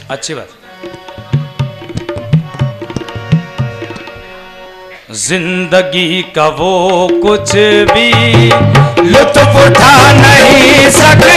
अच्छी बात। जिंदगी का वो कुछ भी लुत्फ उठा नहीं सकते,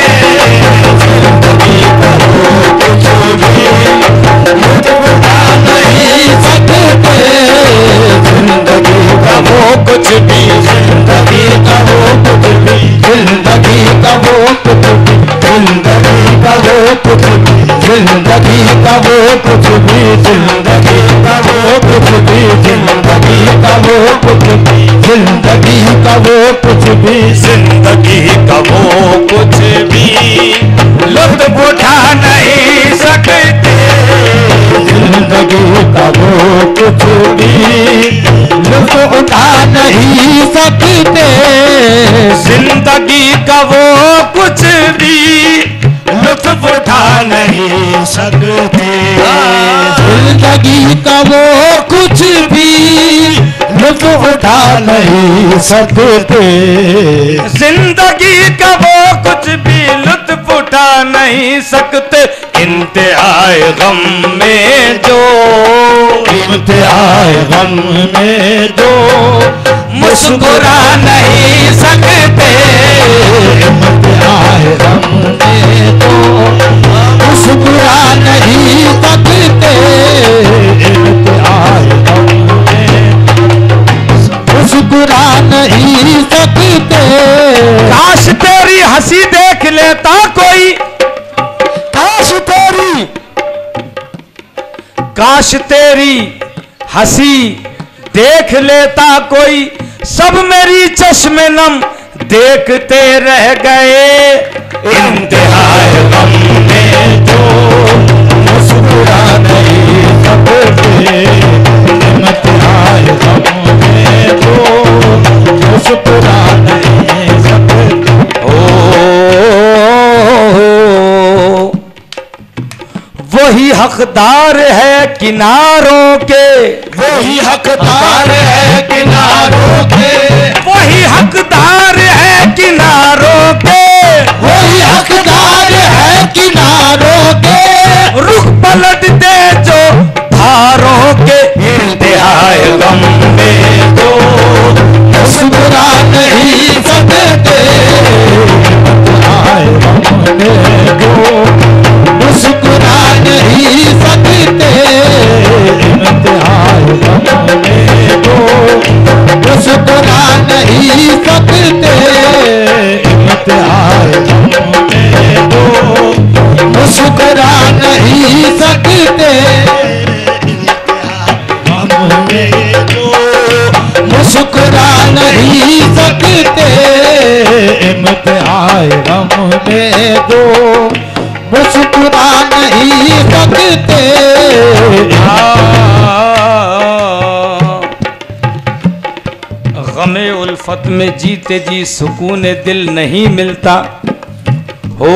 जिंदगी का वो कुछ भी लुत्फ उठा नहीं सकते, जिंदगी का वो कुछ भी, जिंदगी का वो कुछ भी, जिंदगी का वो कुछ भी, जिंदगी का वो कुछ भी, जिंदगी का वो कुछ भी, जिंदगी का वो कुछ भी, जिंदगी का वो कुछ भी, जिंदगी का वो कुछ भी, जिंदगी का वो कुछ भी लुत्फ उठा नहीं सकते, जिंदगी का वो कुछ भी लुत्फ उठा नहीं सकते, जिंदगी का वो कुछ भी लुत्फ उठा नहीं सकते, जिंदगी का वो कुछ भी लुत्फ उठा नहीं सकते, जिंदगी का वो कुछ भी लुत्फ उठा नहीं सकते, इंतहाए गम में जो, इंतहाए गम में जो मुस्कुरा नहीं सकते, इंतहाए गम में जो मुस्कुरा नहीं सकते, इंतहाए गम में मुस्कुरा नहीं सकते, काश तेरी हंसी देख लेता कोई, काश तेरी हंसी देख लेता कोई, सब मेरी चश्मे नम देखते रह गए, इंतहाए गम में जो मुस्कुरा नहीं सकते, इंतहाए गम में जो मुस्कुरा नहीं सकते, वही हकदार है किनारों के, वही हकदार है किनारों के, वही हकदार है किनारों के, वही हकदार है किनारों के, रुख पलट दे जो धारों के, इंतहाए गम में तो मुस्कुरा नहीं सकते, इंतहाए गम में तो मुस्कुरा नहीं सकते, इंतहाए गम में तो मुस्कुरा नहीं सकते, इंतहाए गम में तो मुस्कुरा नहीं सकते, गम में तो मुस्कुरा नहीं सकते, इंतहाए गम में तो मुस्कुरा नहीं सकते, गमे उल्फत में जीते जी सुकून दिल नहीं मिलता, हो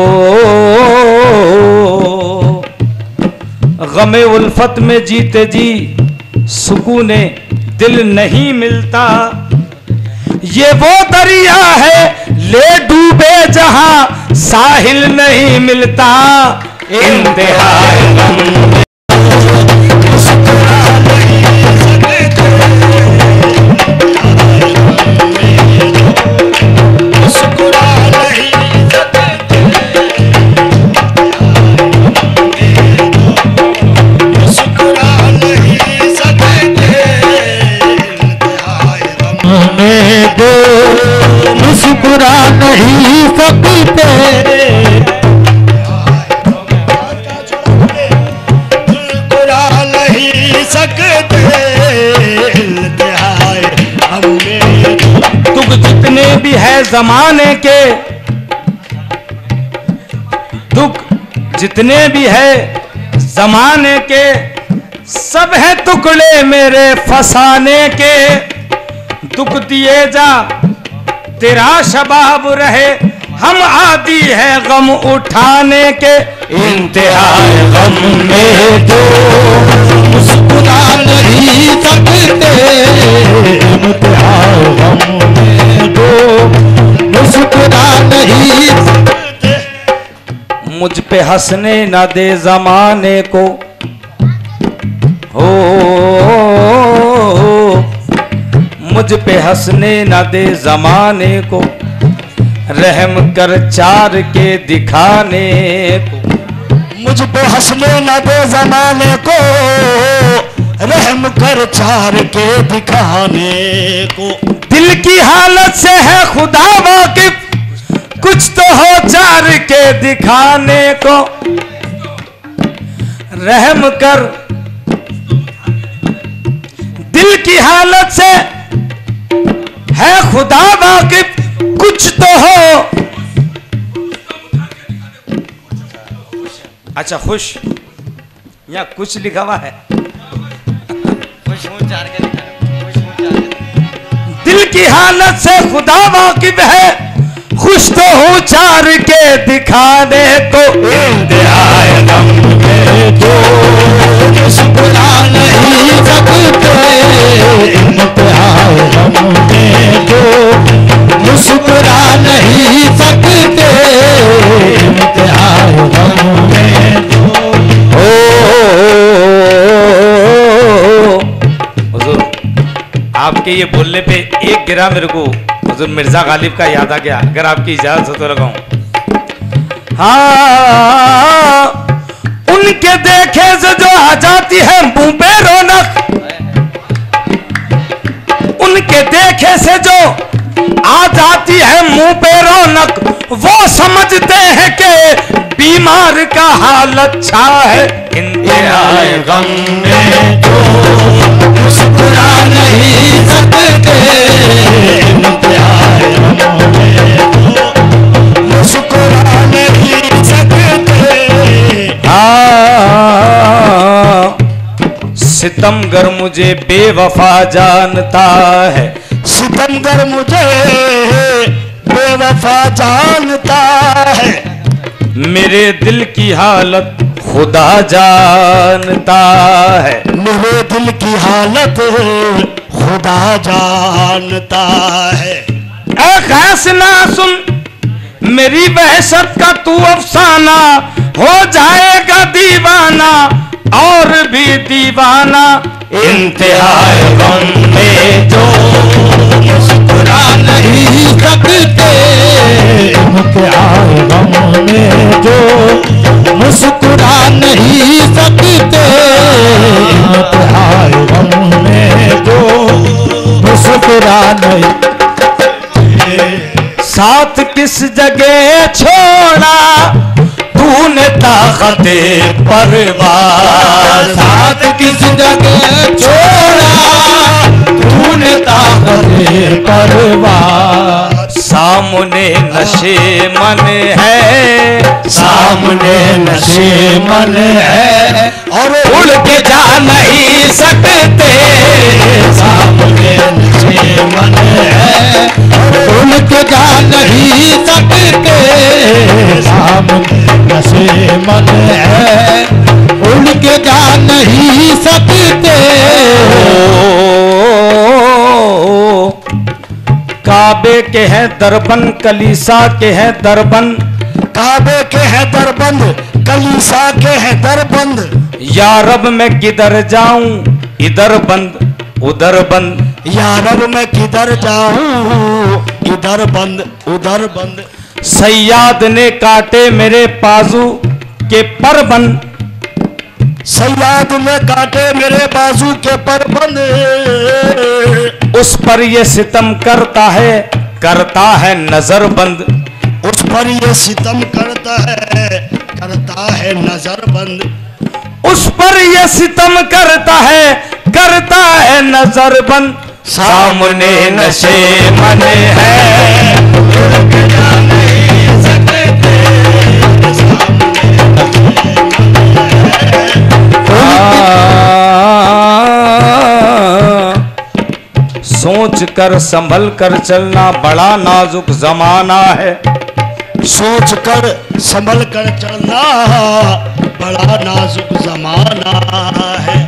गमे उल्फत में जीते जी सुकून दिल नहीं मिलता, ये वो दरिया है ले डूबे जहां साहिल नहीं मिलता, इंतहाए गम में मुस्कुरा नहीं सकते, मुस्कुरा नहीं सकते, मुस्कुरा नहीं सकते, इंतहाए गम में दो मुस्कुरा नहीं सकते, मुस्कुरा नहीं सकते, इंतहाए गम में दुख जितने भी है जमाने के, दुख जितने भी है जमाने के, सब है टुकड़े मेरे फसाने के, दुख दिए जा तेरा शबाब रहे, हम आदी है गम उठाने के, इंतहाए गम में जो मुस्कुरा नहीं सकते, इंतहाए गम में जो मुस्कुरा नहीं सकते, मुझ पे हंसने न दे जमाने को, हो मुझ पे हंसने न दे जमाने को, रहम कर चार के दिखाने को। मुझ पे हंसने न दे जमाने को, रहम कर चार के दिखाने को। दिल की हालत से है खुदा वाकिफ, कुछ तो हो चार के दिखाने को। रहम कर, दिल की हालत से है खुदा वाकिफ, कुछ तो हो। अच्छा खुश, यहाँ कुछ लिखा हुआ है। दिल की हालत से खुदा वाकिफ है, खुश तो हूँ चार के दिखाने को। इंतहाए गम में जो मुस्कुरा नहीं सकते, इंतहाए गम में जो मुस्कुरा नहीं सकते, इंतहाए गम में जो। हुजूर आपके ये बोलने पे एक गिरा मेरे को हुजूर मिर्जा गालिब का याद आ गया, अगर आपकी इजाजत हो तो लगाऊं। हाँ, उनके देखे से जो आ जाती है मुंह पे रौनक, उनके देखे से जो आ जाती है मुंह पे रौनक, वो समझते हैं कि बीमार का हाल अच्छा है। इंतहाए गम में जो मुस्कुरा नहीं सकते, इंतहाए गम में जो मुस्कुरा नहीं सकते। सितमगर मुझे बेवफा जानता है, सितमगर मुझे बेवफा जानता है। मेरे दिल की हालत खुदा जानता है, मेरे दिल की हालत खुदा जानता है। ऐ ख़ैस ना सुन मेरी वहशत का तू अफसाना, हो जाएगा दीवाना और भी दीवाना। इंतहाए गम में जो मुस्कुरा नहीं सकते, इंतहाए गम में जो मुस्कुरा नहीं सकते, इंतहाए गम में जो मुस्कुरा नहीं। साथ किस जगह छोड़ा तूने ताकते परवार, साथ किस जगह छोड़ा तूने ताकते परवार। सामने नशे मन है, सामने नशे मन है, और उड़ के जा नहीं सकते। सामने नशे मन है, उड़ के जा नहीं सकते। सामने नशे मन है, उड़ के जा नहीं सकते। काबे के हैं दरबन, कलीसा के हैं दरबन, काबे के हैं दरबंद, कलीसा के हैं दरबंद। या रब मैं किधर जाऊं, इधर बंद उधर बंद। या रब मैं किधर जाऊं, इधर बंद उधर बंद। सैयाद ने काटे मेरे बाजू के परबंद, सैयाद ने काटे मेरे बाजू के परबंद। उस पर ये सितम करता है नजर बंद। उस पर ये सितम करता है नजर बंद। उस पर ये सितम करता है नजर बंद। सामने नशे मन है, सोच कर संभल कर चलना बड़ा नाजुक जमाना है। सोच कर संभल कर चलना बड़ा नाजुक जमाना है।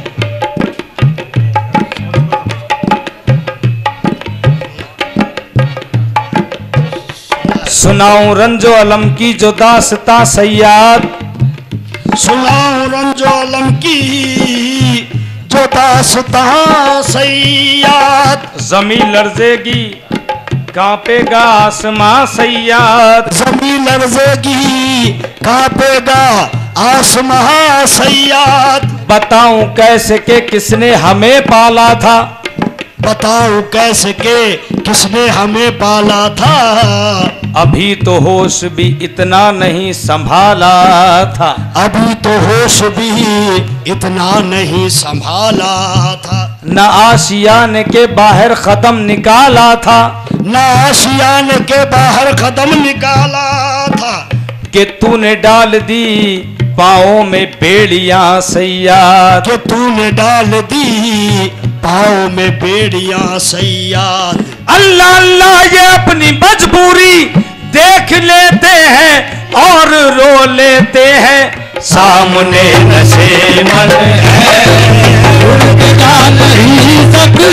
सुनाऊं रंजो अलम की जो दास्तां सैयाद, सुनाऊं रंजो अलम की जो दास्तां सैयाद। जमीन लर्जेगी कांपेगा आसमां सैयाद, जमीन लर्जेगी कांपेगा आसमां सैयाद। बताऊं कैसे के किसने हमें पाला था, बताओ कैसे के किसने हमें पाला था। अभी तो होश भी इतना नहीं संभाला था, अभी तो होश भी इतना नहीं संभाला था। न आशियान के बाहर कदम निकाला था, न आशियान के बाहर कदम निकाला था। कि तूने डाल दी पाँव में बेड़ियां सैयाद, कि तूने डाल दी पाँव में बेड़ियां सैयाद। अल्लाह अल्लाह ये अपनी मजबूरी देख लेते हैं और रो लेते हैं। सामने नशे मन है उनके जा नहीं सकते,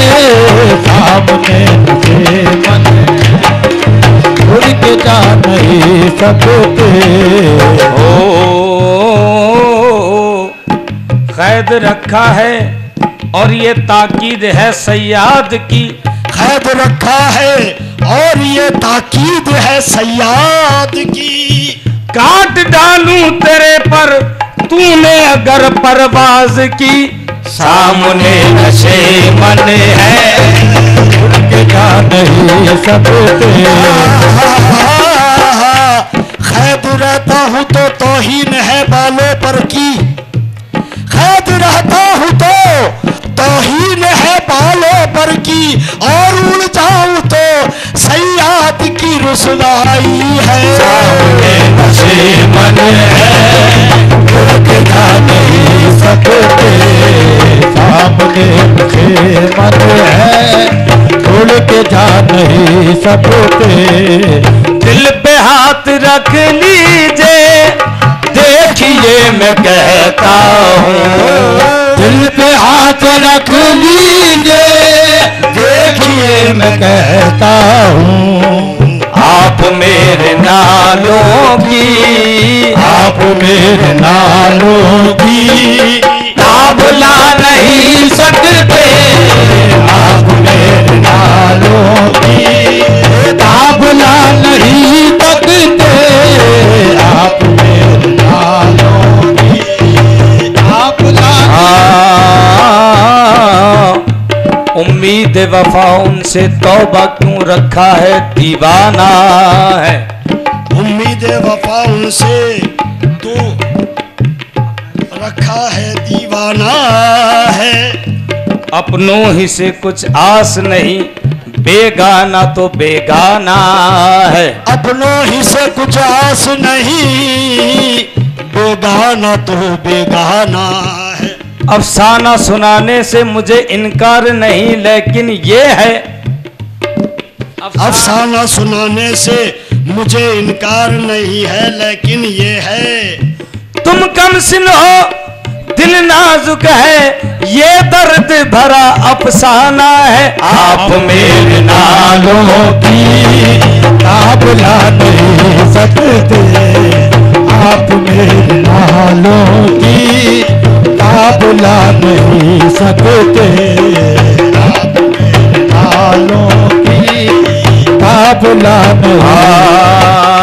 सामने नशे मन उनके जा नहीं सकते। कैद रखा है और ये ताकीद है सैयाद की, कैद रखा है और ये ताकीद है सैयाद की। काट डालूं तेरे पर तूने अगर परवाज की, सामने नशे मन है उनके जा नहीं सकते। कैद रहता हूँ तो तौहीन है बालों पर की, कैद रहता हूँ तो तौहीन है बालों पर की। और उड़ जाऊं तो सैयाद की रुसवाई है। सामने नशे मन है उनके जा नहीं सकते, सामने नशे मन है उनके जा नहीं सकते। दिल पे हाथ रख लीजिए देखिए मैं कहता हूँ, दिल पे हाथ रख लीजिए देखिए मैं कहता हूँ। आप मेरे नालों की, आप मेरे नालों की आप ला नहीं सकते, आप मेरे नालों की आप ला नहीं सकते, आप मेरे नालों की आप ला। उम्मीद वफा उनसे तौबा क्यों रखा है दीवाना है, उम्मीद वफा उनसे तू रखा है दीवाना है। अपनों ही से कुछ आस नहीं बेगाना तो बेगाना है, अपनों ही से कुछ आस नहीं बेगाना तो बेगाना है। अफसाना सुनाने से मुझे इनकार नहीं लेकिन ये है, अफसाना सुनाने से मुझे इनकार नहीं है लेकिन ये है। तुम कमसिन हो दिल नाजुक है ये दर्द भरा अफसाना है। आप मेरे नालों की आप ला नहीं सकते, आप मेरे नालों की आप ला नहीं सकते, आप मेरे नालों की आप ला नहीं।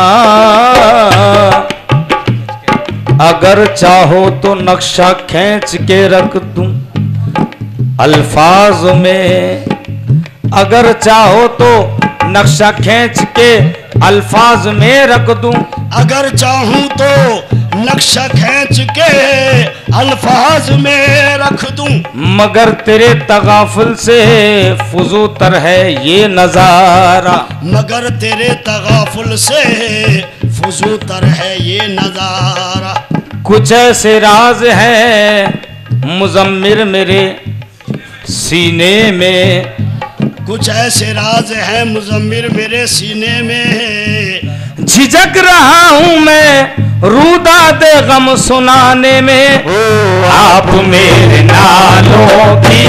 अगर चाहो तो नक्शा खींच के रख दूं अल्फाज में, अगर चाहो तो नक्शा खींच के अल्फाज में रख दूं, अगर चाहूं तो नक्शा खींच के अल्फाज में रख दूं। मगर तेरे तगाफुल से फुजूतर है ये नजारा, मगर तेरे तगाफुल से फुजूतर है ये नजारा। कुछ ऐसे राज हैं मुजम्मिर मेरे सीने में, कुछ ऐसे राज हैं मुजम्मिर मेरे सीने में। झिझक रहा हूं मैं रूदा दे गम सुनाने में। आप मेरे नालों की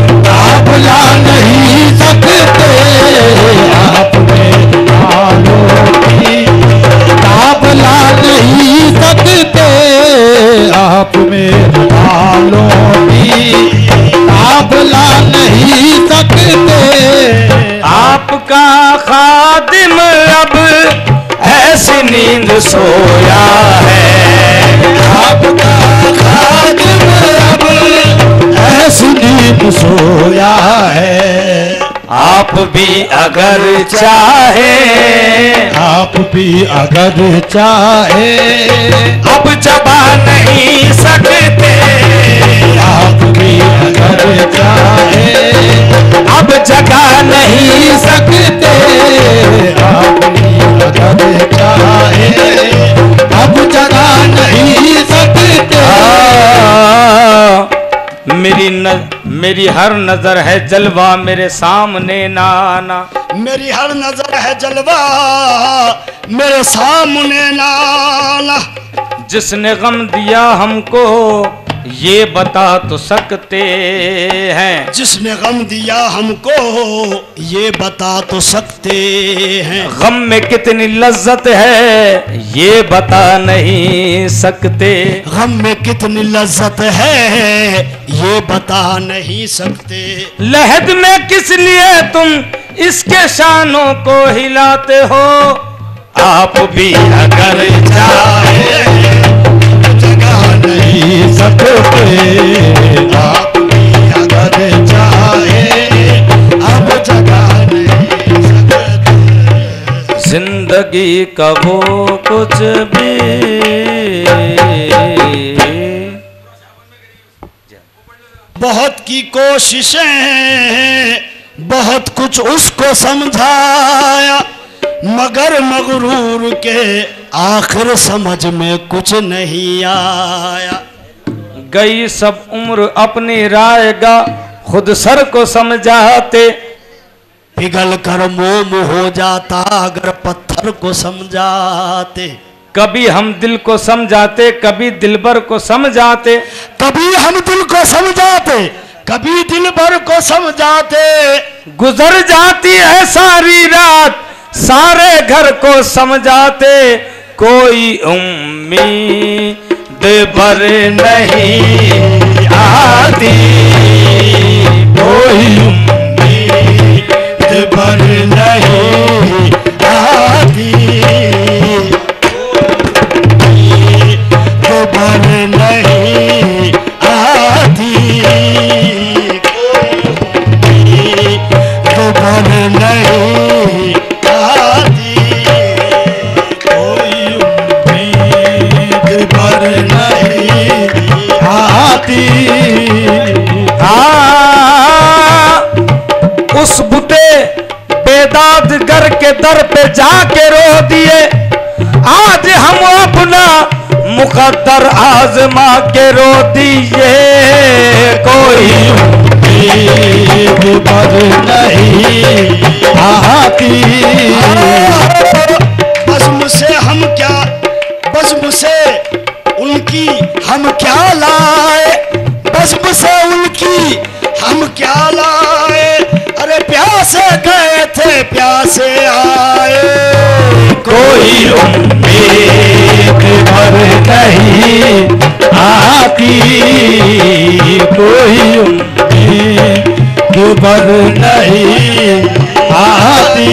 आप ला नहीं सकते, आप मेरे नालों नींद सोया है। आपका खादिम अब ऐसी नींद सोया है। आप भी अगर चाहे, आप भी अगर चाहे, अब जबा नहीं सकते। आप भी अगर चाहे, अब जगा नहीं सकते। आप भी अगर चाहे, अब जगा नहीं सकते। मेरी हर नजर है जलवा मेरे सामने ना आना। मेरी हर नजर है जलवा मेरे सामने ना आना। जिसने गम दिया हमको ये बता तो सकते हैं। जिसने गम दिया हमको ये बता तो सकते हैं। गम में कितनी लज्जत है ये बता नहीं सकते। गम में कितनी लज्जत है ये बता नहीं सकते। लहद में किस लिए तुम इसके शानों को हिलाते हो। आप भी अगर चाहे जगा नहीं सकते। आप भी अगर चाहे अब जगा नहीं सकते। जिंदगी का वो कुछ भी बहुत की कोशिशें बहुत कुछ उसको समझाया, मगर मगरूर के आखिर समझ में कुछ नहीं आया। गई सब उम्र अपनी रायगा खुद सर को समझाते। पिघल कर मोम हो जाता अगर पत्थर को समझाते। कभी हम दिल को समझाते कभी दिलबर को समझाते। कभी हम दिल को समझाते कभी दिलबर को समझाते। गुजर जाती है सारी रात सारे घर को समझाते। कोई उम्मीद भर नहीं आती। कोई उम्मीद भर नहीं आती। भर नहीं आती। भर नहीं आती। कोई उम्मीद भर नहीं आती। उस बुते बेदाद घर के दर पे जाके रो दिए। आज हम अपना मुकद्दर आजमा के रो दिए। कोई उम्मीद भर नहीं आती। बज़्म से हम क्या, बज़्म से उनकी हम क्या लाए। बज़्म से उनकी हम क्या लाए। अरे प्यासे गए थे प्यासे आए। कोई उम्मीद भर नहीं आती। कोई उम्मीद भर नहीं आती।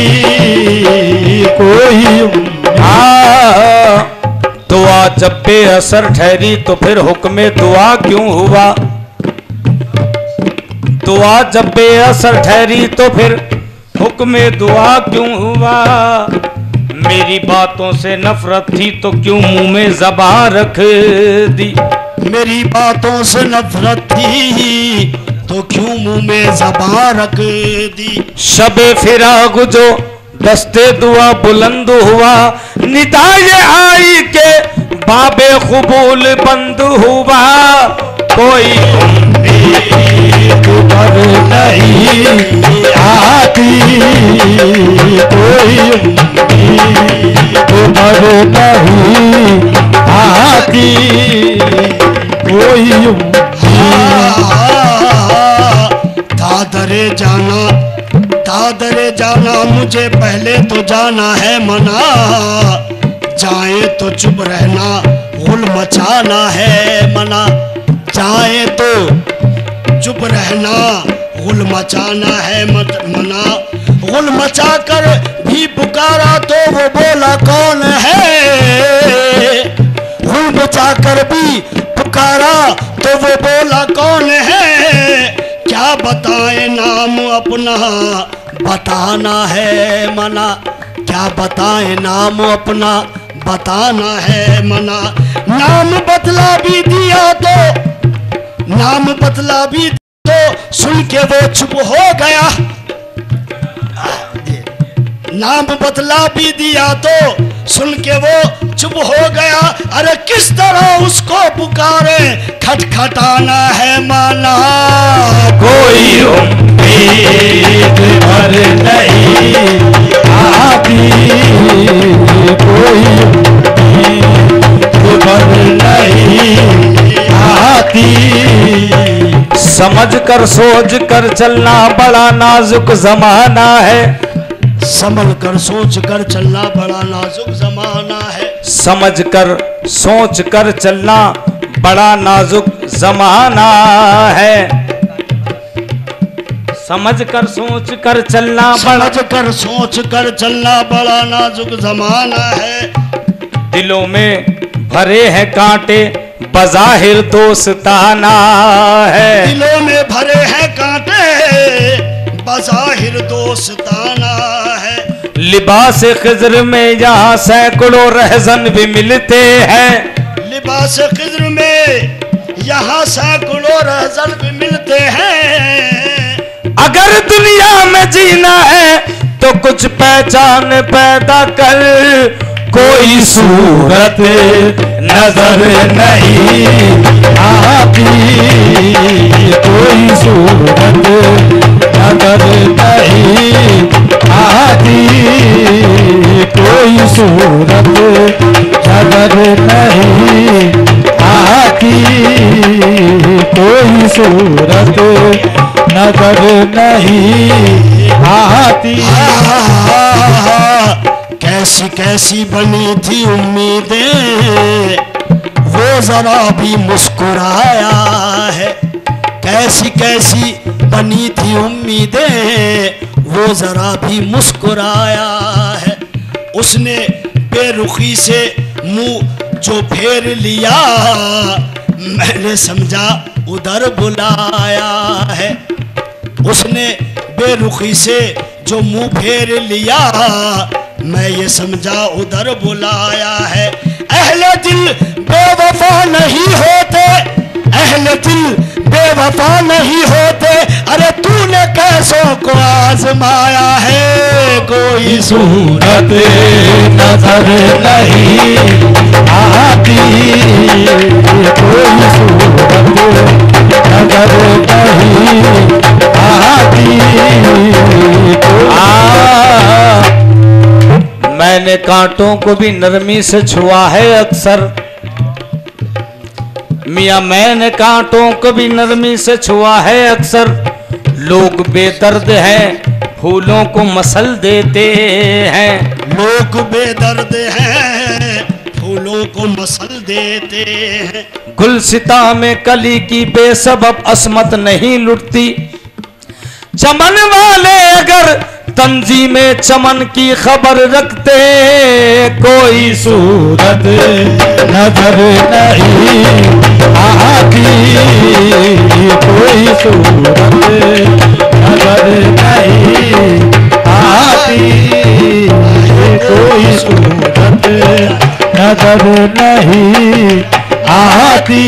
कोई दुआ जब बेअसर ठहरी तो फिर हुक्म दुआ क्यों हुआ। दुआ जब बेअसर ठहरी तो फिर हुक्म दुआ क्यों हुआ। मेरी बातों से नफरत थी तो क्यों मुंह में ज़बान रख दी। मेरी बातों से नफरत थी तो क्यों मुंह में ज़बान रख दी। शबे फिराग जो दस्ते दुआ बुलंद हुआ। निदाए आई के बाबे कबूल बंद हुआ। कोई उम्मीद भर नहीं आती। कोई उम्मीद भर नहीं आती। कोई दादरे जाना, दादरे जाना मुझे पहले तो जाना है मना। जाए तो चुप रहना गुल मचाना है मना। जाए तो चुप रहना गुल मचाना है मना। गुल मचा कर भी पुकारा तो वो बोला कौन है। गुल मचा कर भी पुकारा तो वो बोला कौन है। क्या बताएं नाम अपना बताना है मना। क्या बताएं नाम अपना बताना है मना। नाम बतला भी दिया तो नाम बतला भी तो सुन के वो चुप हो गया। नाम बतला भी दिया तो सुन के वो चुप हो गया। अरे किस तरह उसको पुकारे खटखटाना है माना। कोई उम्मीद भर नहीं आती, कोई उम्मीद भर नहीं आती। समझ कर सोच कर चलना बड़ा नाजुक जमाना है। संभल कर सोच कर चलना बड़ा नाजुक जमाना है। समझ कर सोच कर चलना बड़ा नाजुक जमाना है। समझ कर सोच कर चलना समझ कर सोच कर चलना बड़ा नाजुक जमाना है। दिलों में भरे हैं कांटे बज़ाहिर दोस्ताना है। दिलों में भरे हैं कांटे बज़ाहिर दोस्ताना है। लिबास खिज़्र में यहाँ सैकड़ों रहज़न भी मिलते हैं। लिबास खिज़्र में यहाँ सैकड़ों रहज़न भी मिलते हैं। अगर दुनिया में जीना है तो कुछ पहचान पैदा कर। कोई सूरत नजर नहीं आती, कोई सूरत नजर नहीं आती, कोई सूरत नजर नहीं आती, कोई सूरत नजर नहीं आती। कैसी कैसी बनी थी उम्मीदें वो जरा भी मुस्कुराया है। कैसी कैसी बनी थी उम्मीदें वो जरा भी मुस्कुराया है। उसने बेरुखी से मुंह जो फेर लिया मैंने समझा उधर बुलाया है। उसने बेरुखी से जो मुंह फेर लिया मैं ये समझा उधर बुलाया है। अहले दिल बेवफा नहीं होते, अहले दिल बेवफा नहीं होते। अरे तूने कैसों को आजमाया है। कोई सूरत नजर नहीं आती, कोई सूरत नजर नहीं आती। मैंने कांटों को भी नरमी से छुआ है अक्सर। मियाँ मैंने कांटों को भी नरमी से छुआ है अक्सर। लोग बेदर्द हैं फूलों को मसल देते हैं। लोग बेदर्द हैं फूलों को मसल देते हैं। गुलसिता में कली की बेसबब असमत नहीं लुटती। चमन वाले अगर तंजीमे चमन की खबर रखते कोई सूरत नजर नहीं आती, कोई सूरत नजर नहीं आती, कोई सूरत नजर नहीं आती।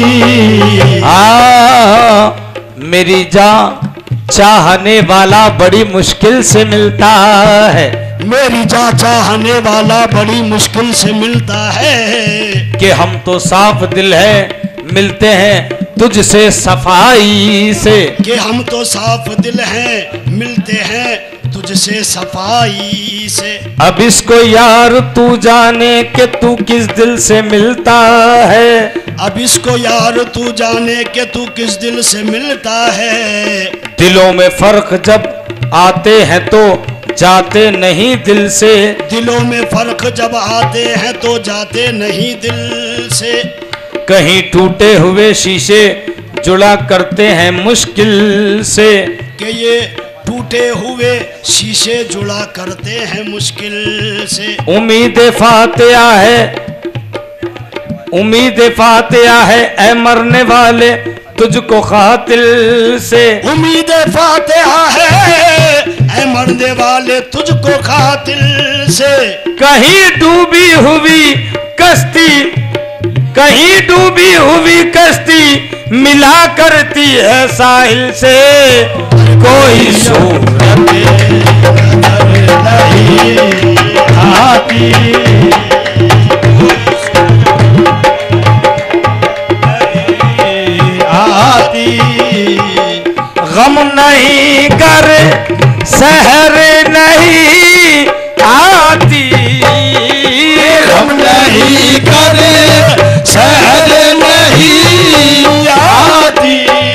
मेरी जान चाहने वाला बड़ी मुश्किल से मिलता है। मेरी जान चाहने वाला बड़ी मुश्किल से मिलता है। कि हम तो साफ दिल है मिलते हैं तुझसे सफाई से। कि हम तो साफ दिल हैं मिलते हैं तुझसे सफाई से। अब इसको यार तू जाने कि तू किस दिल से मिलता है। अब इसको यार तू जाने कि तू किस दिल से मिलता है। दिलों में फर्क जब आते हैं तो जाते नहीं दिल से। दिलों में फर्क जब आते हैं तो जाते नहीं दिल से। कहीं टूटे हुए शीशे जुड़ा करते हैं मुश्किल से। कि ये टूटे हुए शीशे जुड़ा करते हैं मुश्किल से। उम्मीद फातिहा है, उम्मीद फातिहा है ऐ मरने वाले तुझको कातिल से। उम्मीद फातिहा है ऐ मरने वाले तुझको कातिल से। कहीं डूबी हुई कश्ती, कहीं डूबी हुई कश्ती मिला करती है साहिल से। कोई सूरत नजर नहीं आती, गम नहीं कर सहर नहीं आती, गम नहीं करे सहर नहीं आती।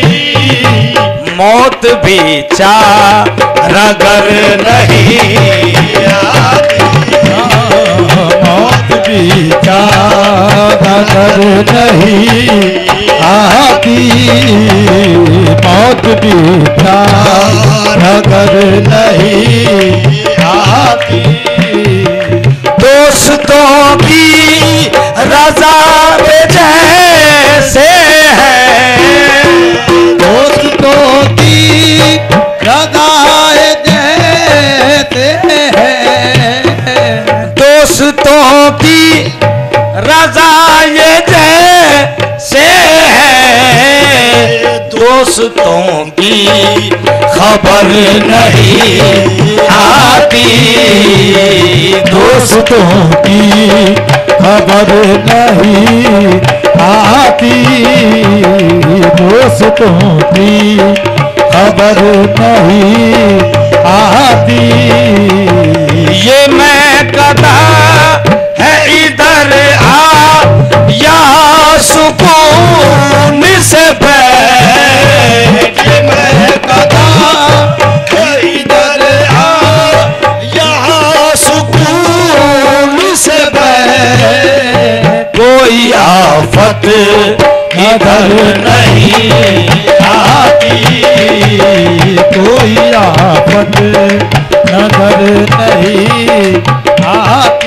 मौत भी चारागर नहीं आती, मौत भी चारागर नहीं आती, मौत भी चारागर नहीं आती। दोस्तों की रजा पे जैसे है, दोस्तों की रज़ाए जैसे है, दोस्तों की रजा ये जैसे है। दोस्तों की खबर नहीं आती, दोस्तों की खबर नहीं आती, दोस्तों की खबर नहीं आती। ये मैं कदा है इधर आ या सुकून से बैठ। ये मैं कदा है इधर आ यहाँ सुकून से बैठ। कोई आफत इधर नहीं आती, कोई आफत नजर नहीं आती।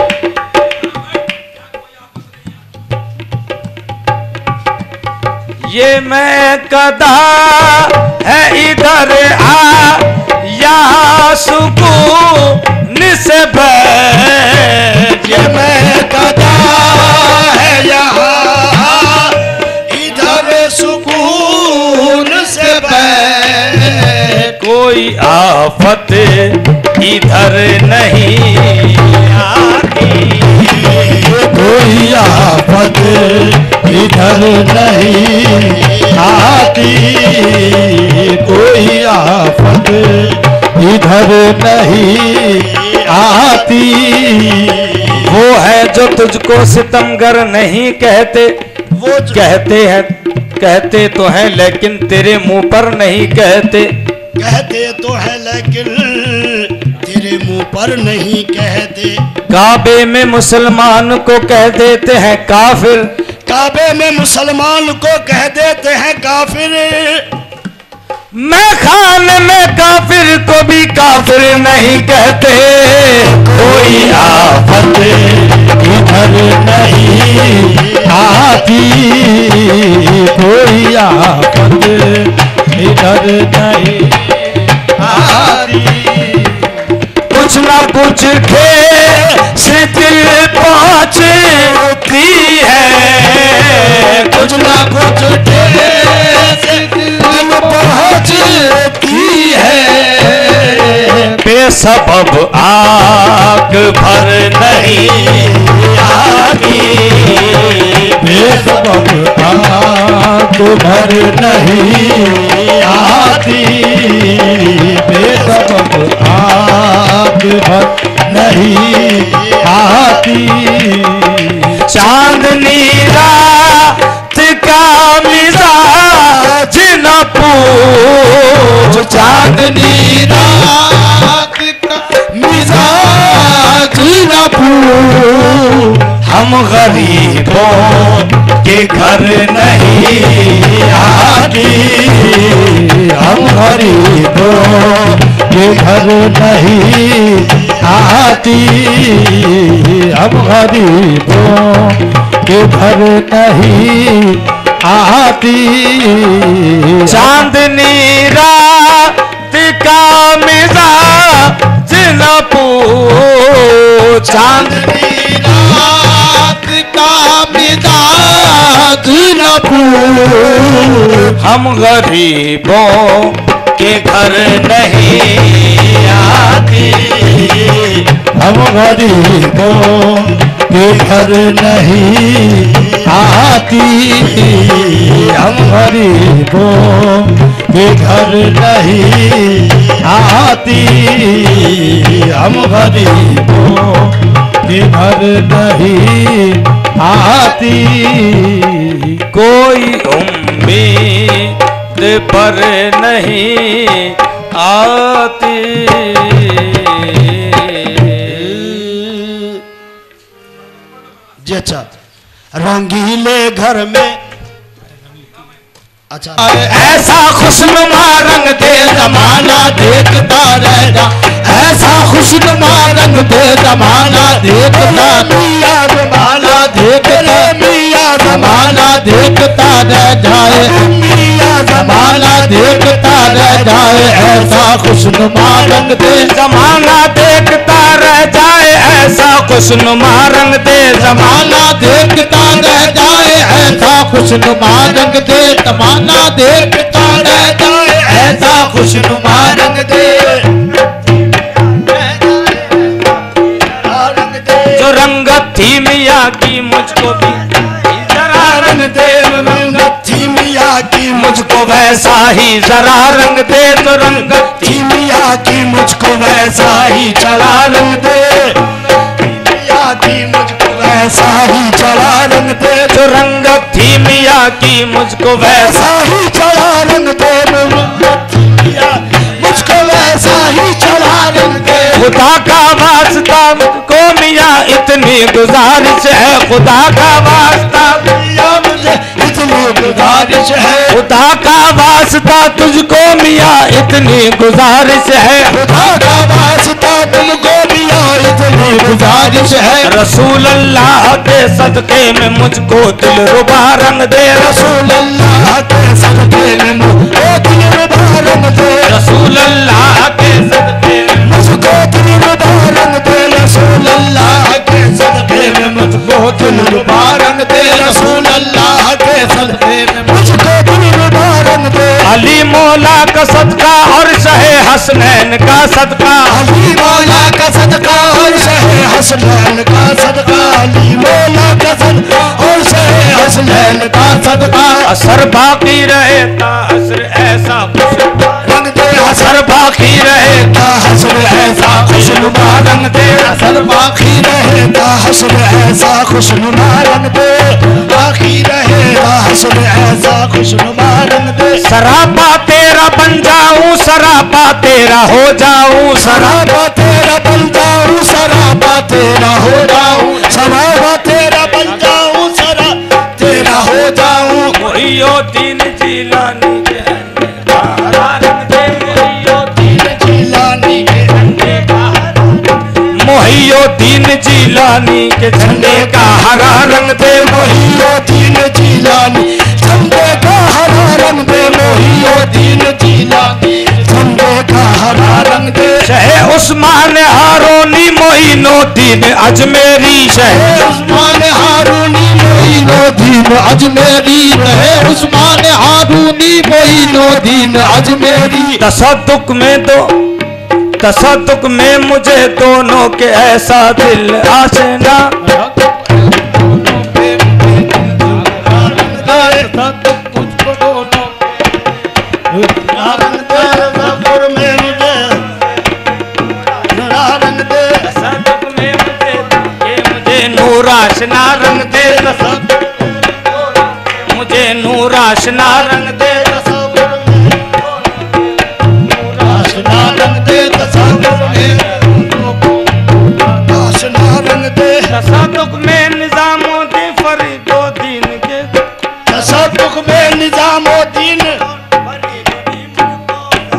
ये मैं कदा है इधर आ या सुकून से बैठ। ये मैं कदा है यहाँ इधर सुकून से बैठ। कोई आफत इधर नहीं आती, कोई आफत इधर नहीं आती, कोई आफत इधर नहीं आती। वो है जो तुझको सितमगर नहीं कहते, वो कहते हैं, कहते तो हैं लेकिन तेरे मुंह पर नहीं कहते। कहते तो है लेकिन तेरे मुंह पर नहीं कहते। काबे में मुसलमान को कह देते हैं काफिर, काबे में मुसलमान को कह देते हैं काफिर। मैं खाने में काफिर को भी काफिर नहीं कहते। कोई आफत इधर नहीं आती, कोई आफत इधर नहीं आती। कुछ ना कुछ से दिल पहुंचती है, कुछ ना कुछ से दिल पहुंचती है। बेसबब आग भर नहीं आती, बेसबब आग भर नहीं आती, बेसबब आग भर नहीं आती। चांदनी रात का मिजाज न पूछ, चांदनी रात का मिजाज न पूछ। हम गरीबों के घर नहीं आती, हम गरीबों के घर नहीं आती, हम गरीबों के घर नहीं आती। चांदनी रात का मिजाज न पूछ, चांदनी रात का मिजाज न पूछ, हम गरीबों के घर नहीं आती, हम गरीबों के घर नहीं आती, हम गरीबों के घर नहीं आती, हम गरीबों के घर नहीं आती। कोई उम्मीद पर नहीं आती। जी अच्छा, रंगीले घर में अच्छा ऐसा खुशनुमा रंग दे जमाना देखता रह जा, ऐसा खुशनुमा रंग दे जमाना देखता, मियां जमाना देखता, मियां जमाना देखता रह जाए, मियां जमाना देखता रह जाए, ऐसा खुशनुमा रंग दे जमाना देखता रह जाए, ऐसा खुशनुमा रंग दे जमाना देखता रह जाए, ऐसा खुशनुमा रंग दे जमाना देखता रह जाए, ऐसा खुशनुमा रंग दे। जो रंगत थी मियाँ की मुझको भी जरा रंग दे, रंगत थी मियां की मुझको वैसा ही जरा रंग दे, तो रंगत थी मियां की मुझको वैसा ही चला रंग दे, मियां की मुझको वैसा ही चला रंग दे, जो रंगत थी मियाँ की मुझको वैसा वैसा ही चला रंग दे, मुझको वैसा ही चला रंग दे। खुदा का वास्ता मुझको मियाँ इतनी गुजारिश है, खुदा का वास्ता मियां मुझे इतनी गुजारिश है, खुदा का वास्ता तुझको मियाँ इतनी गुजारिश है, खुदा का वास्ता तुमको मियां इतनी गुजारिश है, रसूल अल्लाह के सदके में मुझको दिल रुबा रंग दे, रसूल अल्लाह के सदके में मुझको दिल रुबा रंग दे, रसूल अल्लाह के सदके में मुझको दिल रुबा रंग दे, रसूल अल्लाह के सदके में मुझको दिल रुबा रंग दे, रसूल अल्लाह के सदके में मुझको दिल रुबा रंग दे। अली मौला का सदका और शहे हसनैन का सदका, अली मौला का सदका और शहे हसनैन का सदका, अली मौला का सदका और शहे हसनैन का सदका, असर बाकी रहता असर ऐसा खुश रंग दे असर बाकी रहता हसर ऐसा खुशनुमा रंग दे, असर बाकी रहेगा हसर ऐसा खुशनुमा रंग दे, बाकी रहेगा हसर ऐसा खुशनुमा रंग दे। सरापा तेरा बन जाऊं, सरापा तेरा हो जाऊं, सराबा तेरा बन जाऊं, सराबा तेरा हो जाऊं, सराबा तेरा बन जाऊं, सरा तेरा हो जाऊं। मोहिउद्दीन जिलानी के झंडे का हरा रंग दे, मोहिउद्दीन जिलानी के झंडे का हरा, मोहिउद्दीन जिलानी के झंडे का हरा रंग दे, मोहिउद्दीन जिलानी झंडे का हरा रंग दे, मोहिउद्दीन जिलानी झंडे का हरा रंग दे। शहे उस्मान हारूनी मोइनुद्दीन अजमेरी, शहे उस्मान हारूनी मोइनुद्दीन अजमेरी रहे, उस्मान हारूनी मोइनुद्दीन अजमेरी। तसद्दुक में दो तसद्दुक में मुझे दोनों के ऐसा दिल आशना, नूराशना रंग दे, मुझे नूराशना रंग दे, आशना रंग दे, आशना रंग दे। तसद्दुक में निजामुद्दीन फरीदुद्दीन के, तसद्दुक में निजामुद्दीन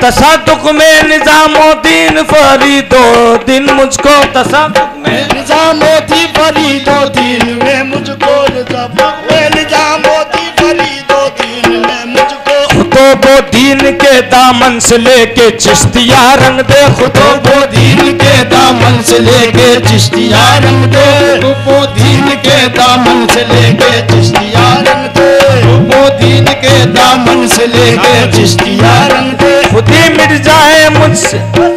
तसादुक में निजामुद्दीन फरीदुद्दीन मुझको तसादुक में निजामुद्दीन फरीदुद्दीन में मुझको निजामुद्दीन फरीदुद्दीन में मुझको खुतबो दीन के दामन से लेके चिश्तिया रंग दे खुतबो दीन के दामन से लेके चिश्तिया रंग दे, वो दीन के दामन से लेके चिश्तिया रंग दे, वो दीन के दामन से लेके चिश्तिया रंग दे। खुद ही मिट जाए मुझसे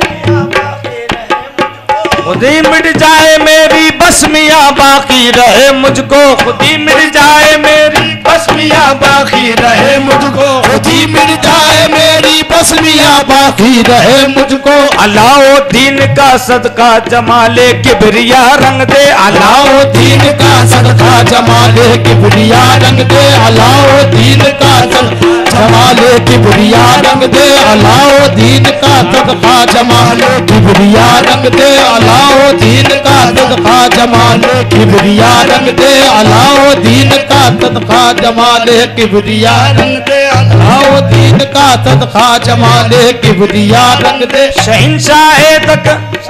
खुद ही मिट जाए मेरी बस मियाँ बाकी रहे मुझको खुद ही मिट जाए मेरी बस मियाँ बाकी रहे मुझको, खुद ही मिट जाए मेरी बस मियाँ बाकी रहे मुझको। अलाउद्दीन का सदका जमाले किबरिया रंग दे अलाउद्दीन का सदका जमाले किबरिया रंग दे, अलाउद्दीन का जमाले किबरिया रंग दे, अलाउद्दीन का सदका जमाले किबरिया रंग दे, अलाउद्दीन का सदका जमाले किबरिया रंग दे, अलाउद्दीन का सदका जमाले किबरिया रंग दे, अलाउद्दीन का सदका जमाले किबरिया रंग दे। शहंशाहे तक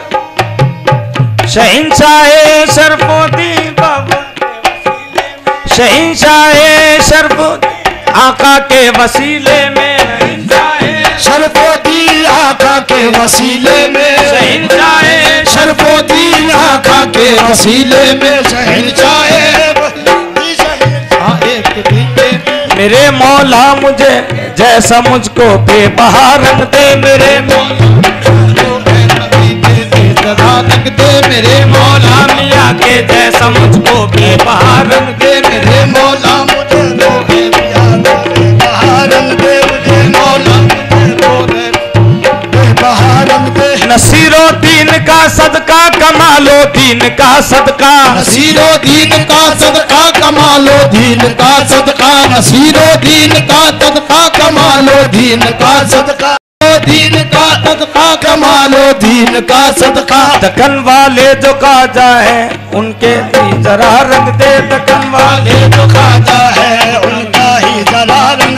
शहंशाहे शरफुद्दीन बाबा शहंशाहे शरफुद्दीन आका के वसीले में शरफुद्दीन आका के वसीले में शहंशाहे शरफुद्दीन आका के वसीले में शहंशाहे मेरे मौला मुझे जैसा मुझको बेबहा रंग दे मेरे मौला रंग दे, मेरे मौला मियाँ के जैसा मुझको बेबहा रंग दे मेरे मौला मुझे रंग दे, मुझे मौला रंग दे। नसीरुद्दीन का सदका कमालुद्दीन का सदका नसीरुद्दीन का सदका कमालुद्दीन का सदका, नसीरुद्दीन का सदका कमालुद्दीन का सदका, दीन का सदका कमालुद्दीन का सदका। दक्कन वाले जो काजा है उनके भी जरा रंग दे दक्कन वाले जो खाजा है उनका ही जरा रंग